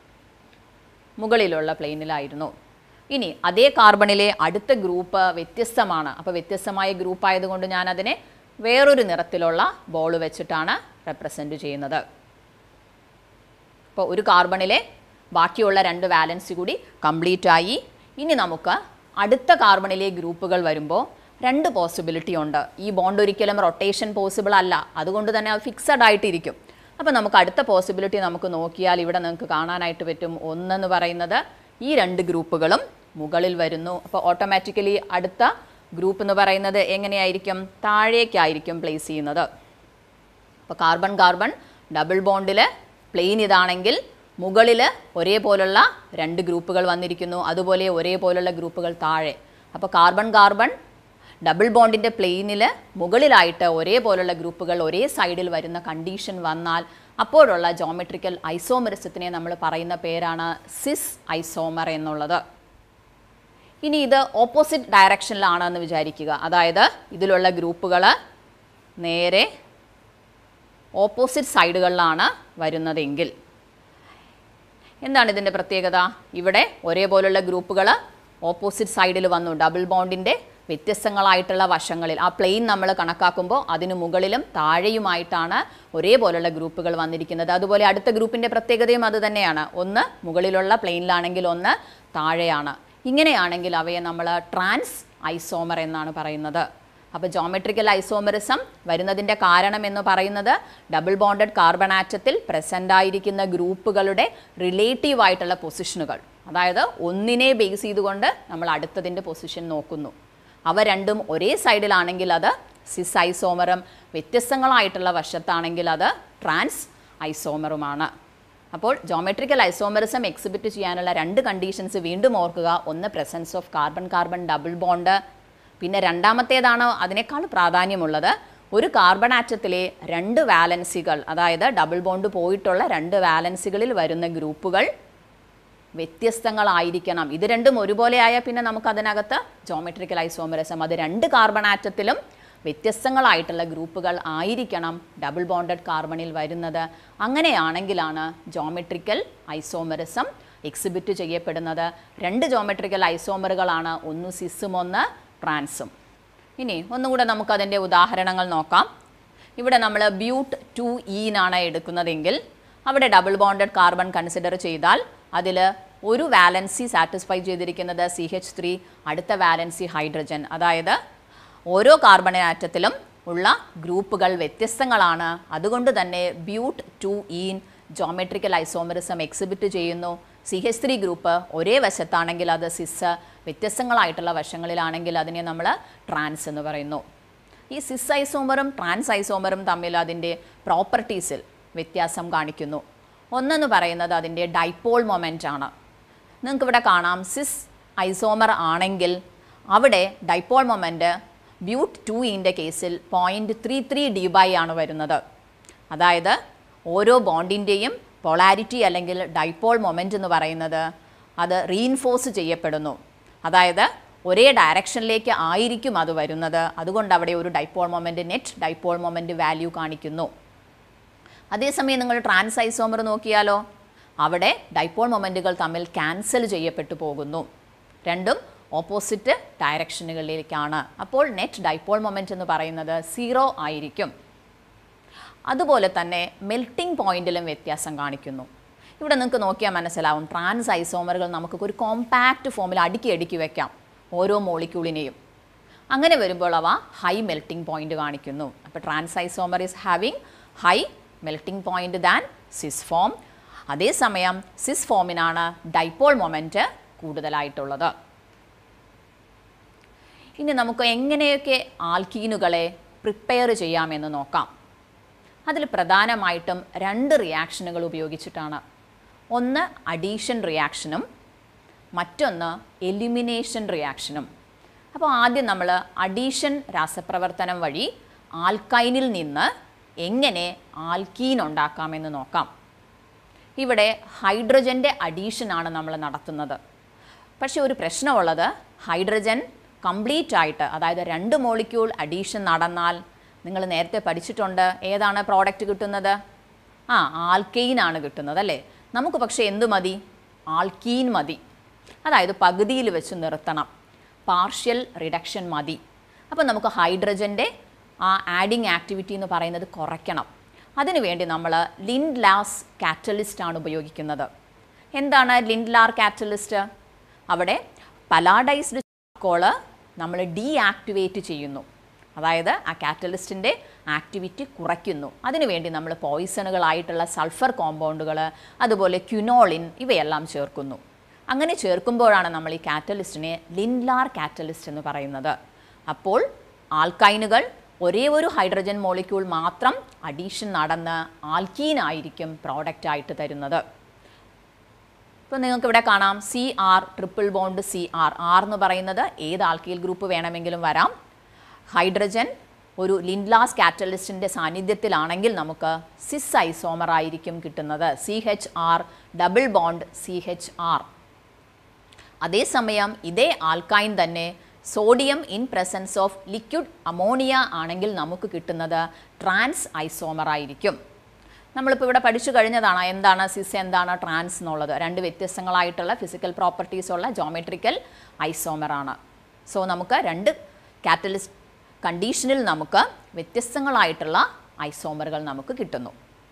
മുകളിലുള്ള പ്ലെയിനിലായിരുന്നു. ഇനി അതേ കാർബണിലെ അടുത്ത ഗ്രൂപ്പ് വ്യത്യസ്തമാണ്. അപ്പോൾ വ്യത്യസ്തമായ ഗ്രൂപ്പ് ആയതുകൊണ്ട് ഞാനതിനെ വേറൊരു നിറത്തിലുള്ള ബോൾ വെച്ചിട്ടാണ് റെപ്രസെൻ്റ് ചെയ്യുന്നത്. അപ്പോൾ ഒരു കാർബണിലെ ബാക്കിയുള്ള 2 വാലൻസി കൂടി കംപ്ലീറ്റ് ആയി. ഇനി നമുക്ക് അടുത്ത കാർബണിലെ ഗ്രൂപ്പുകൾ വരുമ്പോൾ 2 പോസിബിലിറ്റി ഉണ്ട്. ഈ ബോണ്ട് ഒരിക്കലും റൊട്ടേഷൻ പോസിബിൾ അല്ല, അതുകൊണ്ട് തന്നെ അത് ഫിക്സഡ് ആയിട്ടിരിക്കും. അപ്പോൾ നമുക്ക് അടുത്ത പോസിബിലിറ്റി നമുക്ക് നോക്കിയാൽ ഇവിടെ നിങ്ങൾക്ക് കാണാനായിട്ട് പറ്റും. ഒന്നെന്ന് പറയുന്നത് ഈ 2 ഗ്രൂപ്പുകളും മുകളിൽ വരുന്നു. അപ്പോൾ ഓട്ടോമാറ്റിക്കലി അടുത്ത ഗ്രൂപ്പ് എന്ന് പറയുന്നത് എങ്ങനെയായിരിക്കും? താഴേക്കായിരിക്കും പ്ലേസ് ചെയ്യുന്നത്. അപ്പോൾ കാർബൺ കാർബൺ ഡബിൾ ബോണ്ടിൽ പ്ലെയിൻ ഇതാണെങ്കിൽ മുകളിൽ ഒരേപോലുള്ള 2 ഗ്രൂപ്പുകൾ വന്നിരിക്കുന്നു, അതുപോലെ ഒരേപോലുള്ള ഗ്രൂപ്പുകൾ താഴെ. അപ്പോൾ കാർബൺ കാർബൺ ഡബിൾ ബോണ്ടിൻ്റെ പ്ലെയിനിൽ മുകളിലായിട്ട് ഒരേപോലുള്ള ഗ്രൂപ്പുകൾ ഒരേ സൈഡിൽ വരുന്ന കണ്ടീഷൻ വന്നാൽ അപ്പോഴുള്ള ജോമെട്രിക്കൽ ഐസോമെറിസത്തിനെ നമ്മൾ പറയുന്ന പേരാണ് സിസ് ഐസോമർ എന്നുള്ളത്. ഇനി ഇത് ഓപ്പോസിറ്റ് ഡയറക്ഷനിലാണെന്ന് വിചാരിക്കുക. അതായത് ഇതിലുള്ള ഗ്രൂപ്പുകൾ നേരെ ഓപ്പോസിറ്റ് സൈഡുകളിലാണ് വരുന്നതെങ്കിൽ എന്താണ് ഇതിൻ്റെ പ്രത്യേകത? ഇവിടെ ഒരേപോലുള്ള ഗ്രൂപ്പുകൾ ഓപ്പോസിറ്റ് സൈഡിൽ വന്നു. ഡബിൾ ബോണ്ടിൻ്റെ വ്യത്യസ്തങ്ങളായിട്ടുള്ള വശങ്ങളിൽ ആ പ്ലെയിൻ നമ്മൾ കണക്കാക്കുമ്പോൾ അതിന് മുകളിലും താഴെയുമായിട്ടാണ് ഒരേപോലുള്ള ഗ്രൂപ്പുകൾ വന്നിരിക്കുന്നത്. അതുപോലെ അടുത്ത ഗ്രൂപ്പിൻ്റെ പ്രത്യേകതയും അത് തന്നെയാണ്. ഒന്ന് മുകളിലുള്ള പ്ലെയിനിലാണെങ്കിൽ ഒന്ന് താഴെയാണ്. ഇങ്ങനെയാണെങ്കിൽ അവയെ നമ്മൾ ട്രാൻസ് ഐസോമർ എന്നാണ് പറയുന്നത്. അപ്പോൾ ജോമെട്രിക്കൽ ഐസോമറിസം വരുന്നതിൻ്റെ കാരണം എന്ന് പറയുന്നത് ഡബിൾ ബോണ്ടഡ് കാർബൺ ആറ്റത്തിൽ പ്രസൻ്റ് ആയിരിക്കുന്ന ഗ്രൂപ്പുകളുടെ റിലേറ്റീവ് ആയിട്ടുള്ള പൊസിഷനുകൾ, അതായത് ഒന്നിനെ ബേസ് ചെയ്തുകൊണ്ട് നമ്മൾ അടുത്തതിൻ്റെ പൊസിഷൻ നോക്കുന്നു. അവ രണ്ടും ഒരേ സൈഡിലാണെങ്കിൽ അത് സിസ് ഐസോമറും വ്യത്യസ്തങ്ങളായിട്ടുള്ള വശത്താണെങ്കിൽ അത് ട്രാൻസ് ഐസോമറുമാണ്. അപ്പോൾ ജോമെട്രിക്കൽ ഐസോമറിസം എക്സിബിറ്റ് ചെയ്യാനുള്ള 2 കണ്ടീഷൻസ് വീണ്ടും ഓർക്കുക. ഒന്ന് presence of carbon carbon double bond, പിന്നെ രണ്ടാമത്തേതാണ് അതിനേക്കാൾ പ്രാധാന്യമുള്ളത്, ഒരു കാർബൺ ആറ്റത്തിലെ 2 വാലൻസികൾ, അതായത് ഡബിൾ ബോണ്ട് പോയിട്ടുള്ള 2 വാലൻസികളിൽ വരുന്ന ഗ്രൂപ്പുകൾ വ്യത്യസ്തങ്ങളായിരിക്കണം. ഇത് രണ്ടും ഒരുപോലെ ആയാൽ പിന്നെ നമുക്ക് അതിനകത്ത് ജോമെട്രിക്കൽ ഐസോമറിസം, അത് 2 കാർബൺ ആറ്റത്തിലും വ്യത്യസ്തങ്ങളായിട്ടുള്ള ഗ്രൂപ്പുകൾ ആയിരിക്കണം ഡബിൾ ബോണ്ടഡ് കാർബണിൽ വരുന്നത്. അങ്ങനെയാണെങ്കിലാണ് ജോമെട്രിക്കൽ ഐസോമറിസം എക്സിബിറ്റ് ചെയ്യപ്പെടുന്നത്. 2 ജോമെട്രിക്കൽ ഐസോമറുകളാണ്, ഒന്ന് സിസും ഒന്ന് ട്രാൻസും. ഇനി ഒന്നുകൂടെ നമുക്കതിൻ്റെ ഉദാഹരണങ്ങൾ നോക്കാം. ഇവിടെ നമ്മൾ ബ്യൂട്ട് 2ഈനാണ് എടുക്കുന്നതെങ്കിൽ അവിടെ ഡബിൾ ബോണ്ടഡ് കാർബൺ കൺസിഡർ ചെയ്താൽ അതിൽ ഒരു വാലൻസി സാറ്റിസ്ഫൈ ചെയ്തിരിക്കുന്നത് CH3, അടുത്ത വാലൻസി ഹൈഡ്രജൻ. അതായത് ഓരോ കാർബൺ ആറ്റത്തിലും ഉള്ള ഗ്രൂപ്പുകൾ വ്യത്യസ്തങ്ങളാണ്. അതുകൊണ്ട് തന്നെ ബ്യൂട്ട് 2ഈൻ ജോമെട്രിക്കൽ ഐസോമറിസം എക്സിബിറ്റ് ചെയ്യുന്നു. CH3 ഗ്രൂപ്പ് ഒരേ വശത്താണെങ്കിൽ അത് സിസ്, വ്യത്യസ്തങ്ങളായിട്ടുള്ള വശങ്ങളിലാണെങ്കിൽ അതിനെ നമ്മൾ ട്രാൻസ് എന്ന് പറയുന്നു. ഈ സിസ് ഐസോമറും ട്രാൻസ് ഐസോമറും തമ്മിൽ അതിൻ്റെ പ്രോപ്പർട്ടീസിൽ വ്യത്യാസം കാണിക്കുന്നു. ഒന്നെന്ന് പറയുന്നത് അതിൻ്റെ ഡൈപോൾ മൊമെൻ്റ് ആണ്. നിങ്ങൾക്കിവിടെ കാണാം സിസ് ഐസോമർ ആണെങ്കിൽ അവിടെ ഡൈപോൾ മൊമെൻ്റ് ബ്യൂട്ട് 2ഈൻ്റെ കേസിൽ 0.33 dB ആണ് വരുന്നത്. അതായത് ഓരോ ബോണ്ടിൻ്റെയും പൊളാരിറ്റി അല്ലെങ്കിൽ ഡൈപോൾ മൊമെൻ്റ് എന്ന് പറയുന്നത് അത് റീഇൻഫോഴ്സ് ചെയ്യപ്പെടുന്നു. അതായത് ഒരേ ഡയറക്ഷനിലേക്ക് ആയിരിക്കും അത് വരുന്നത്. അതുകൊണ്ട് അവിടെ ഒരു dipole moment, net dipole moment value കാണിക്കുന്നു. അതേസമയം നിങ്ങൾ ട്രാൻസ് ഐസോമർ നോക്കിയാലോ, അവിടെ ഡൈപോൾ മൊമെൻറ്റുകൾ തമ്മിൽ ക്യാൻസൽ ചെയ്യപ്പെട്ടു പോകുന്നു. രണ്ടും ഓപ്പോസിറ്റ് ഡയറക്ഷനുകളിലേക്കാണ്. അപ്പോൾ നെറ്റ് ഡൈപോൾ മൊമെൻ്റ് എന്ന് പറയുന്നത് 0 ആയിരിക്കും. അതുപോലെ തന്നെ മെൽറ്റിംഗ് പോയിന്റിലും വ്യത്യാസം കാണിക്കുന്നു. ഇവിടെ നിങ്ങൾക്ക് നോക്കിയാൽ മനസ്സിലാവും, ട്രാൻസ് ഐസോമറുകൾ നമുക്ക് ഒരു കോമ്പാക്റ്റ് ഫോമിൽ അടുക്കി വെക്കാം ഓരോ മോളിക്യൂളിനെയും. അങ്ങനെ വരുമ്പോൾ അവ ഹൈ മെൽറ്റിംഗ് പോയിന്റ് കാണിക്കുന്നു. അപ്പോൾ trans isomer is having high melting point than cis form. അതേസമയം സിസ് ഫോമിനാണ് ഡൈപോൾ മൊമെൻറ്റ് കൂടുതലായിട്ടുള്ളത്. ഇനി നമുക്ക് എങ്ങനെയൊക്കെ ആൽക്കീനുകളെ പ്രിപ്പയർ ചെയ്യാമെന്ന് നോക്കാം. അതിൽ പ്രധാനമായിട്ടും 2 റിയാക്ഷനുകൾ ഉപയോഗിച്ചിട്ടാണ്. ഒന്ന് അഡീഷൻ റിയാക്ഷനും മറ്റൊന്ന് എലിമിനേഷൻ റിയാക്ഷനും. അപ്പോൾ ആദ്യം നമ്മൾ അഡീഷൻ രാസപ്രവർത്തനം വഴി ആൽക്കൈനിൽ നിന്ന് എങ്ങനെ ആൽക്കീൻ ഉണ്ടാക്കാമെന്ന് നോക്കാം. ഇവിടെ ഹൈഡ്രജൻ്റെ അഡീഷനാണ് നമ്മൾ നടത്തുന്നത്. പക്ഷേ ഒരു പ്രശ്നമുള്ളത്, ഹൈഡ്രജൻ കംപ്ലീറ്റ് ആയിട്ട്, അതായത് 2 മോളിക്യൂൾ അഡീഷൻ നടന്നാൽ നിങ്ങൾ നേരത്തെ പഠിച്ചിട്ടുണ്ട് ഏതാണ് പ്രോഡക്റ്റ് കിട്ടുന്നത്? ആൽക്കെയിൻ ആണ് കിട്ടുന്നത് അല്ലേ. നമുക്ക് പക്ഷേ എന്ത് മതി? ആൽക്കീൻ മതി. അതായത് പകുതിയിൽ വെച്ച് നിർത്തണം, പാർഷ്യൽ റിഡക്ഷൻ മതി. അപ്പോൾ നമുക്ക് ഹൈഡ്രജൻ്റെ ആ ആഡിങ് ആക്ടിവിറ്റി എന്ന് പറയുന്നത് കുറയ്ക്കണം. അതിനുവേണ്ടി നമ്മൾ ലിൻഡ്ലാസ് കാറ്റലിസ്റ്റാണ് ഉപയോഗിക്കുന്നത്. എന്താണ് ലിൻഡ്ലാർ കാറ്റലിസ്റ്റ്? അവിടെ പലാഡൈസ്ഡ് ചാർക്കോള് നമ്മൾ ഡീആക്ടിവേറ്റ് ചെയ്യുന്നു, അതായത് ആ കാറ്റലിസ്റ്റിൻ്റെ ആക്ടിവിറ്റി കുറയ്ക്കുന്നു. അതിനുവേണ്ടി നമ്മൾ പോയിസണുകളായിട്ടുള്ള സൾഫർ കോമ്പൗണ്ടുകൾ, അതുപോലെ ക്യുനോളിൻ ഇവയെല്ലാം ചേർക്കുന്നു. അങ്ങനെ ചേർക്കുമ്പോഴാണ് നമ്മൾ ഈ കാറ്റലിസ്റ്റിനെ ലിൻഡ്ലാർ കാറ്റലിസ്റ്റ് എന്ന് പറയുന്നത്. അപ്പോൾ ആൽക്കൈനുകൾ ഒരേ ഒരു ഹൈഡ്രജൻ മോളിക്യൂൾ മാത്രം അഡീഷൻ നടന്ന് ആൽക്കീനായിരിക്കും പ്രോഡക്റ്റായിട്ട് തരുന്നത്. ഇപ്പോൾ നിങ്ങൾക്ക് ഇവിടെ കാണാം CR triple bond CR. R എന്ന് പറയുന്നത് ഏത് ആൽക്കൈൽ ഗ്രൂപ്പ് വേണമെങ്കിലും വരാം. ഹൈഡ്രജൻ ഒരു ലിൻഡ്ലാസ് കാറ്റലിസ്റ്റിൻ്റെ സാന്നിധ്യത്തിലാണെങ്കിൽ നമുക്ക് സിസ് ഐസോമർ ആയിരിക്കും കിട്ടുന്നത്, CHR ഡബിൾ ബോണ്ട് CHR. അതേസമയം ഇതേ ആൽക്കൈൻ തന്നെ sodium in presence of liquid ammonia ആണെങ്കിൽ നമുക്ക് കിട്ടുന്നത് ട്രാൻസ് ഐസോമർ ആയിരിക്കും. നമ്മളിപ്പോൾ ഇവിടെ പഠിച്ചു കഴിഞ്ഞതാണ് എന്താണ് സിസ്, എന്താണ് ട്രാൻസ് എന്നുള്ളത്. രണ്ട് വ്യത്യസ്തങ്ങളായിട്ടുള്ള ഫിസിക്കൽ പ്രോപ്പർട്ടീസ് ഉള്ള ജോമെട്രിക്കൽ ഐസോമറാണ്. സോ നമുക്ക് രണ്ട് കാറ്റലിസ്റ്റ് കണ്ടീഷനിൽ നമുക്ക് വ്യത്യസ്തങ്ങളായിട്ടുള്ള ഐസോമറുകൾ നമുക്ക് കിട്ടുന്നു.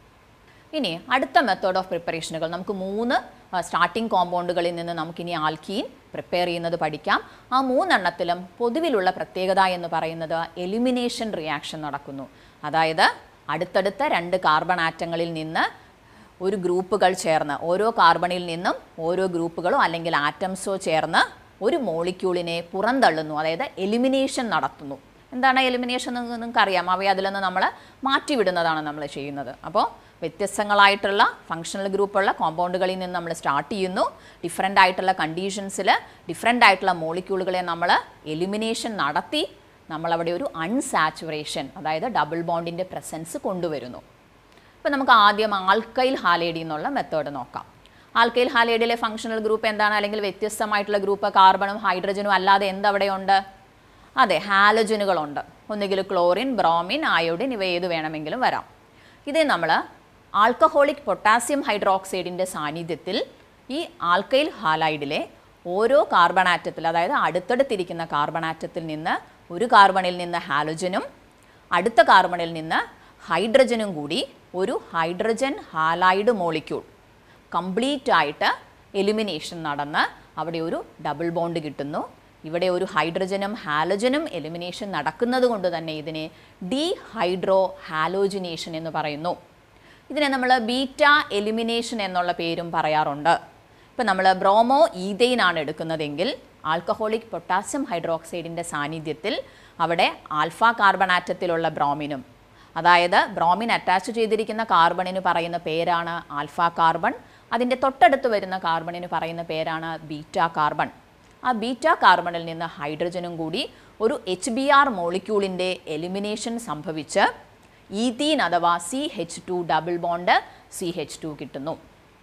ഇനി അടുത്ത മെത്തേഡ് ഓഫ് പ്രിപ്പറേഷനുകൾ നമുക്ക് 3 സ്റ്റാർട്ടിംഗ് കോമ്പൗണ്ടുകളിൽ നിന്ന് നമുക്കിനി ആൽക്കീൻ പ്രിപ്പയർ ചെയ്യുന്നത് പഠിക്കാം. ആ 3 എണ്ണത്തിലും പൊതുവിലുള്ള പ്രത്യേകത എന്ന് പറയുന്നത് എലിമിനേഷൻ റിയാക്ഷൻ നടക്കുന്നു. അതായത് അടുത്തടുത്ത 2 കാർബൺ ആറ്റങ്ങളിൽ നിന്ന് ഒരു ഗ്രൂപ്പുകൾ ചേർന്ന്, ഓരോ കാർബണിൽ നിന്നും ഓരോ ഗ്രൂപ്പുകളോ അല്ലെങ്കിൽ ആറ്റംസോ ചേർന്ന് ഒരു മോളിക്യൂളിനെ പുറന്തള്ളുന്നു, അതായത് എലിമിനേഷൻ നടത്തുന്നു. എന്താണ് എലിമിനേഷൻ എന്ന് നിങ്ങൾക്കറിയാം. അവയെ അതിൽ നിന്ന് നമ്മൾ മാറ്റിവിടുന്നതാണ് നമ്മൾ ചെയ്യുന്നത്. അപ്പോൾ വ്യത്യസ്തങ്ങളായിട്ടുള്ള ഫങ്ഷണൽ ഗ്രൂപ്പുള്ള കോമ്പൗണ്ടുകളിൽ നിന്ന് നമ്മൾ സ്റ്റാർട്ട് ചെയ്യുന്നു. ഡിഫറെൻ്റ് ആയിട്ടുള്ള കണ്ടീഷൻസിൽ ഡിഫറെൻ്റ് ആയിട്ടുള്ള മോളിക്യൂളുകളെ നമ്മൾ എലിമിനേഷൻ നടത്തി നമ്മളവിടെ ഒരു അൺസാച്ചുറേഷൻ, അതായത് ഡബിൾ ബോണ്ടിൻ്റെ പ്രസൻസ് കൊണ്ടുവരുന്നു. ഇപ്പോൾ നമുക്ക് ആദ്യം ആൽക്കൈൽ ഹാലൈഡ് എന്നുള്ള മെത്തേഡ് നോക്കാം. ആൽക്കൈൽ ഹാലൈഡിലെ ഫങ്ഷണൽ ഗ്രൂപ്പ് എന്താണ്? അല്ലെങ്കിൽ വ്യത്യസ്തമായിട്ടുള്ള ഗ്രൂപ്പ് കാർബണും ഹൈഡ്രജനും അല്ലാതെ എന്തവിടെയുണ്ട്? അതെ, ഹാലജനുകളുണ്ട്. ഒന്നുകിൽ ക്ലോറിൻ, ബ്രോമിൻ, അയോഡിൻ ഇവ ഏത് വേണമെങ്കിലും വരാം. ഇതേ നമ്മൾ ആൽക്കഹോളിക് പൊട്ടാസ്യം ഹൈഡ്രോക്സൈഡിൻ്റെ സാന്നിധ്യത്തിൽ ഈ ആൽക്കൈൽ ഹാലൈഡിലെ ഓരോ കാർബൺ ആറ്റത്തിൽ, അതായത് അടുത്തടുത്തിരിക്കുന്ന കാർബൺ ആറ്റത്തിൽ നിന്ന് ഒരു കാർബണിൽ നിന്ന് ഹാലജനും അടുത്ത കാർബണിൽ നിന്ന് ഹൈഡ്രജനും കൂടി ഒരു ഹൈഡ്രജൻ ഹാലൈഡ് മോളിക്യൂൾ കംപ്ലീറ്റ് ആയിട്ട് എലിമിനേഷൻ നടന്ന് അവിടെ ഒരു ഡബിൾ ബോണ്ട് കിട്ടുന്നു. ഇവിടെ ഒരു ഹൈഡ്രജനും ഹാലജനും എലിമിനേഷൻ നടക്കുന്നത് കൊണ്ട് തന്നെ ഇതിനെ ഡീഹൈഡ്രോ ഹാലോജിനേഷൻ എന്ന് പറയുന്നു. ഇതിനെ നമ്മൾ ബീറ്റ എലിമിനേഷൻ എന്നുള്ള പേരും പറയാറുണ്ട്. ഇപ്പം നമ്മൾ ബ്രോമോ ഈതെയിൻ ആണ് എടുക്കുന്നതെങ്കിൽ ആൽക്കഹോളിക് പൊട്ടാസ്യം ഹൈഡ്രോക്സൈഡിൻ്റെ സാന്നിധ്യത്തിൽ അവിടെ ആൽഫ കാർബൺ ആറ്റത്തിലുള്ള ബ്രോമിനും, അതായത് ബ്രോമിൻ അറ്റാച്ച് ചെയ്തിരിക്കുന്ന കാർബണിന് പറയുന്ന പേരാണ് ആൽഫ കാർബൺ, അതിൻ്റെ തൊട്ടടുത്ത് വരുന്ന കാർബണിന് പറയുന്ന പേരാണ് ബീറ്റ കാർബൺ. ആ ബീറ്റ കാർബണിൽ നിന്ന് ഹൈഡ്രജനും കൂടി ഒരു HBr മോളിക്യൂളിൻ്റെ എലിമിനേഷൻ സംഭവിച്ച് ഈതീൻ അഥവാ CH2 ഡബിൾ ബോണ്ട് CH2 കിട്ടുന്നു.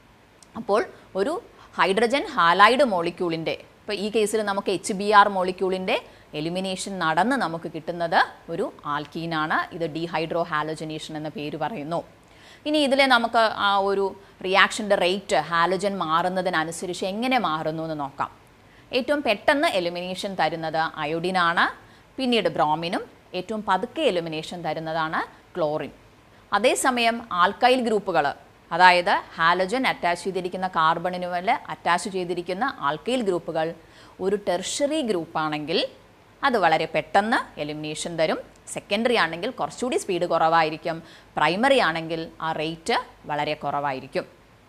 അപ്പോൾ ഒരു ഹൈഡ്രജൻ ഹാലൈഡ് മോളിക്യൂളിൻ്റെ, ഇപ്പോൾ ഈ കേസിൽ നമുക്ക് HBr മോളിക്യൂളിൻ്റെ എലിമിനേഷൻ നടന്ന് നമുക്ക് കിട്ടുന്നത് ഒരു ആൽക്കീനാണ്. ഇത് ഡീഹൈഡ്രോ ഹാലോജനേഷൻ എന്ന പേര് പറയുന്നു. ഇനി ഇതിലെ നമുക്ക് ആ ഒരു റിയാക്ഷൻ്റെ റേറ്റ് ഹാലജൻ മാറുന്നതിനനുസരിച്ച് എങ്ങനെ മാറുന്നു എന്ന് നോക്കാം. ഏറ്റവും പെട്ടെന്ന് എലിമിനേഷൻ തരുന്നത് അയോഡിനാണ്, പിന്നീട് ബ്രോമിനും, ഏറ്റവും പതുക്കെ എലിമിനേഷൻ തരുന്നതാണ് ക്ലോറിൻ. അതേസമയം ആൽക്കൈൽ ഗ്രൂപ്പുകൾ, അതായത് ഹാലജൻ അറ്റാച്ച് ചെയ്തിരിക്കുന്ന കാർബണിനുമല്ല അറ്റാച്ച് ചെയ്തിരിക്കുന്ന ആൽക്കൈൽ ഗ്രൂപ്പുകൾ ഒരു ടെർഷറി ഗ്രൂപ്പാണെങ്കിൽ അത് വളരെ പെട്ടെന്ന് എലിമിനേഷൻ തരും. സെക്കൻഡറി ആണെങ്കിൽ കുറച്ചുകൂടി സ്പീഡ് കുറവായിരിക്കും. പ്രൈമറി ആണെങ്കിൽ ആ റേറ്റ് വളരെ കുറവായിരിക്കും.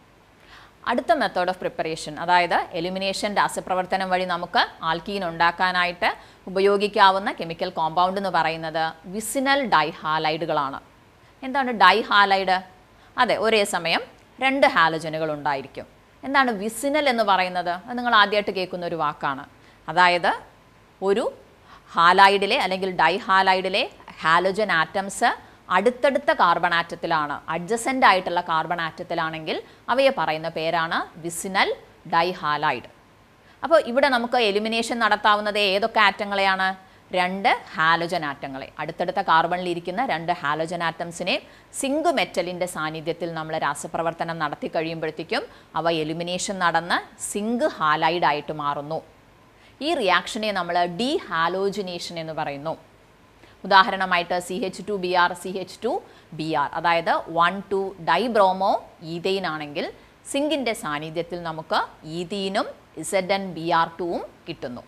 അടുത്ത മെത്തേഡ് ഓഫ് പ്രിപ്പറേഷൻ, അതായത് എലിമിനേഷൻ രാസപ്രവർത്തനം വഴി നമുക്ക് ആൽക്കീൻ ഉണ്ടാക്കാനായിട്ട് ഉപയോഗിക്കാവുന്ന കെമിക്കൽ കോമ്പൗണ്ട് എന്ന് പറയുന്നത് വിസിനൽ ഡൈഹാലൈഡുകളാണ്. എന്താണ് ഡൈഹാലൈഡ്? അതെ, ഒരേ സമയം 2 ഹാലജനുകൾ ഉണ്ടായിരിക്കും. എന്താണ് വിസിനൽ എന്ന് പറയുന്നത്? അത് നിങ്ങൾ ആദ്യമായിട്ട് കേൾക്കുന്ന ഒരു വാക്കാണ്. അതായത് ഒരു ഹാലൈഡിലെ അല്ലെങ്കിൽ ഡൈഹാലൈഡിലെ ഹാലജൻ ആറ്റംസ് അടുത്തടുത്ത കാർബൺ ആറ്റത്തിലാണ്, അഡ്ജസൻ്റ് ആയിട്ടുള്ള കാർബൺ ആറ്റത്തിലാണെങ്കിൽ അവയെ പറയുന്ന പേരാണ് വിസിനൽ ഡൈഹാലൈഡ്. അപ്പോൾ ഇവിടെ നമുക്ക് എലിമിനേഷൻ നടത്താവുന്നത് ഏതൊക്കെ ആറ്റങ്ങളെയാണ്? 2 ഹാലജൻ ആറ്റങ്ങളെ, അടുത്തടുത്ത കാർബണിലിരിക്കുന്ന 2 ഹാലജൻ ആറ്റംസിനെ സിങ്ക് മെറ്റലിൻ്റെ സാന്നിധ്യത്തിൽ നമ്മൾ രാസപ്രവർത്തനം നടത്തി കഴിയുമ്പോഴത്തേക്കും അവ എലിമിനേഷൻ നടന്ന് സിങ്ക് ഹാലൈഡായിട്ട് മാറുന്നു. ഈ റിയാക്ഷനെ നമ്മൾ ഡീഹാലോജിനേഷൻ എന്ന് പറയുന്നു. ഉദാഹരണമായിട്ട് CH2Br CH2Br, അതായത് 1,2 ഡൈബ്രോമോ ഈതെയ്ൻ ആണെങ്കിൽ സിങ്കിൻ്റെ സാന്നിധ്യത്തിൽ നമുക്ക് ഈതീനും ZnBr2ഉം കിട്ടുന്നു.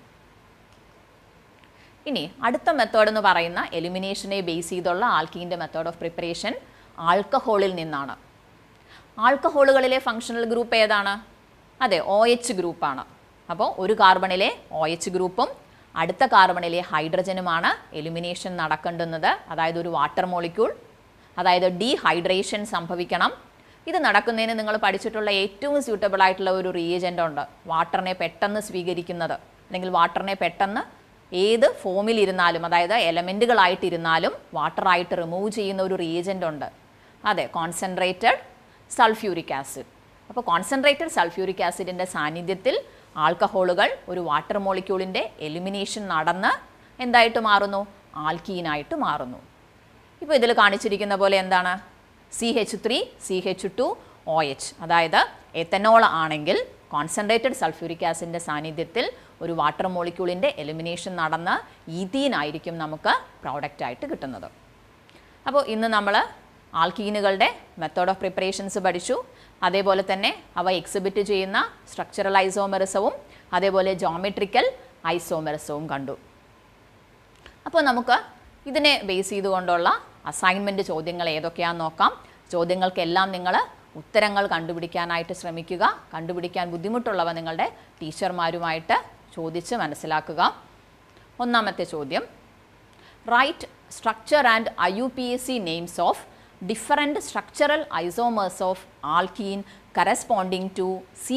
ഇനി അടുത്ത മെത്തേഡ് എന്ന് പറയുന്ന എലിമിനേഷനെ ബേസ് ചെയ്തുള്ള ആൽക്കീൻ്റെ മെത്തേഡ് ഓഫ് പ്രിപ്പറേഷൻ ആൽക്കഹോളിൽ നിന്നാണ്. ആൽക്കഹോളുകളിലെ ഫങ്ഷണൽ ഗ്രൂപ്പ് ഏതാണ്? അതെ, OH ഗ്രൂപ്പാണ്. അപ്പോൾ ഒരു കാർബണിലെ OH ഗ്രൂപ്പും അടുത്ത കാർബണിലെ ഹൈഡ്രജനുമാണ് എലിമിനേഷൻ നടക്കേണ്ടുന്നത്. അതായത് ഒരു വാട്ടർ മോളിക്യൂൾ, അതായത് ഡീഹൈഡ്രേഷൻ സംഭവിക്കണം. ഇത് നടക്കുന്നതിന് നിങ്ങൾ പഠിച്ചിട്ടുള്ള ഏറ്റവും സ്യൂട്ടബിൾ ആയിട്ടുള്ള ഒരു റിയേജൻ്റ് ഉണ്ട്, വാട്ടറിനെ പെട്ടെന്ന് സ്വീകരിക്കുന്നത്, അല്ലെങ്കിൽ വാട്ടറിനെ പെട്ടെന്ന് ഏത് ഫോമിലിരുന്നാലും, അതായത് എലമെൻറ്റുകളായിട്ടിരുന്നാലും വാട്ടറായിട്ട് റിമൂവ് ചെയ്യുന്ന ഒരു റിയേജൻ്റ് ഉണ്ട്. അതെ, കോൺസെൻട്രേറ്റഡ് സൾഫ്യൂരിക് ആസിഡ്. അപ്പോൾ കോൺസെൻട്രേറ്റഡ് സൾഫ്യൂരിക് ആസിഡിൻ്റെ സാന്നിധ്യത്തിൽ ആൽക്കഹോളുകൾ ഒരു വാട്ടർ മോളിക്യൂളിൻ്റെ എലിമിനേഷൻ നടന്ന് എന്തായിട്ട് മാറുന്നു? ആൽക്കീനായിട്ട് മാറുന്നു. ഇപ്പോൾ ഇതിൽ കാണിച്ചിരിക്കുന്ന പോലെ എന്താണ്? CH3 CH2 OH, അതായത് എത്തനോൾ ആണെങ്കിൽ കോൺസെൻട്രേറ്റഡ് സൾഫ്യൂരിക് ആസിഡിൻ്റെ സാന്നിധ്യത്തിൽ ഒരു വാട്ടർ മോളിക്യൂളിൻ്റെ എലിമിനേഷൻ നടന്ന് ഈതീനായിരിക്കും നമുക്ക് പ്രോഡക്റ്റായിട്ട് കിട്ടുന്നത്. അപ്പോൾ ഇന്ന് നമ്മൾ ആൽക്കീനുകളുടെ മെത്തേഡ് ഓഫ് പ്രിപ്പറേഷൻസ് പഠിച്ചു. അതേപോലെ തന്നെ അവ എക്സിബിറ്റ് ചെയ്യുന്ന സ്ട്രക്ചറൽ ഐസോമെറിസവും അതേപോലെ ജോമെട്രിക്കൽ ഐസോമെറിസവും കണ്ടു. അപ്പോൾ നമുക്ക് ഇതിനെ ബേസ് ചെയ്തുകൊണ്ടുള്ള അസൈൻമെൻറ്റ് ചോദ്യങ്ങൾ ഏതൊക്കെയാണെന്ന് നോക്കാം. ചോദ്യങ്ങൾക്കെല്ലാം നിങ്ങൾ ഉത്തരങ്ങൾ കണ്ടുപിടിക്കാനായിട്ട് ശ്രമിക്കുക. കണ്ടുപിടിക്കാൻ ബുദ്ധിമുട്ടുള്ളവ നിങ്ങളുടെ ടീച്ചർമാരുമായിട്ട് ചോദിച്ച് മനസ്സിലാക്കുക. ഒന്നാമത്തെ ചോദ്യം, write structure and IUPAC names of different structural isomers of alkene corresponding to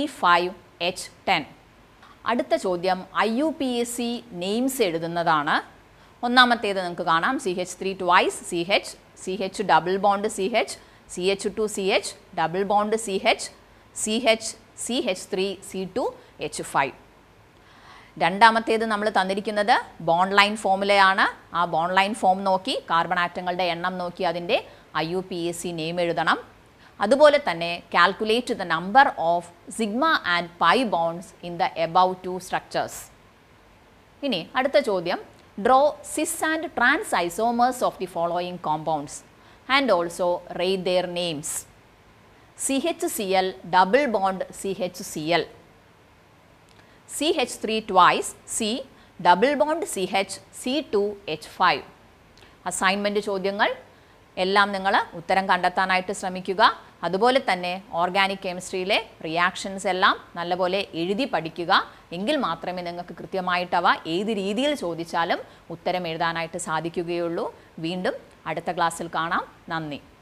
C5H10. അടുത്ത ചോദ്യം IUPAC നെയിംസ് എഴുതുന്നതാണ്. ഒന്നാമത്തേത് നിങ്ങൾക്ക് കാണാം, CH3 twice CH, CH double bond CH, CH2CH double bond CH, CH CH3 C2H5. രണ്ടാമത്തേത് നമ്മൾ തന്നിരിക്കുന്നത് ബോണ്ട് ലൈൻ ഫോമുലയാണ്. ആ ബോണ്ട് ലൈൻ ഫോം നോക്കി കാർബൺ ആറ്റങ്ങളുടെ എണ്ണം നോക്കി അതിൻ്റെ IUPAC നെയിം എഴുതണം. അതുപോലെ തന്നെ calculate the number of sigma and pi bonds in the above two structures. ഇനി അടുത്ത ചോദ്യം, draw cis and trans isomers of the following compounds and also rate their names. CHCl double bond CHCl, CH3 twice C double bond CH C2H5. Assignment ചോദ്യങ്ങൾ എല്ലാം നിങ്ങൾ ഉത്തരം കണ്ടെത്താനായിട്ട് ശ്രമിക്കുക. അതുപോലെ തന്നെ ഓർഗാനിക് കെമിസ്ട്രിയിലെ റിയാക്ഷൻസ് എല്ലാം നല്ലപോലെ എഴുതി പഠിക്കുക. എങ്കിൽ മാത്രമേ നിങ്ങൾക്ക് കൃത്യമായിട്ടവ ഏത് രീതിയിൽ ചോദിച്ചാലും ഉത്തരം എഴുതാനായിട്ട് സാധിക്കുകയുള്ളൂ. വീണ്ടും അടുത്ത ക്ലാസ്സിൽ കാണാം. നന്ദി.